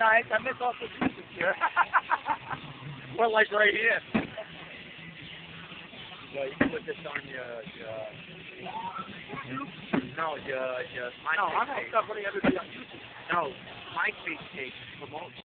nice. I miss all the music here. Well, like right here. Yeah, you can put this on your no, your MySpace No, I'm page. not putting everybody on YouTube. No, MySpace page. Promote.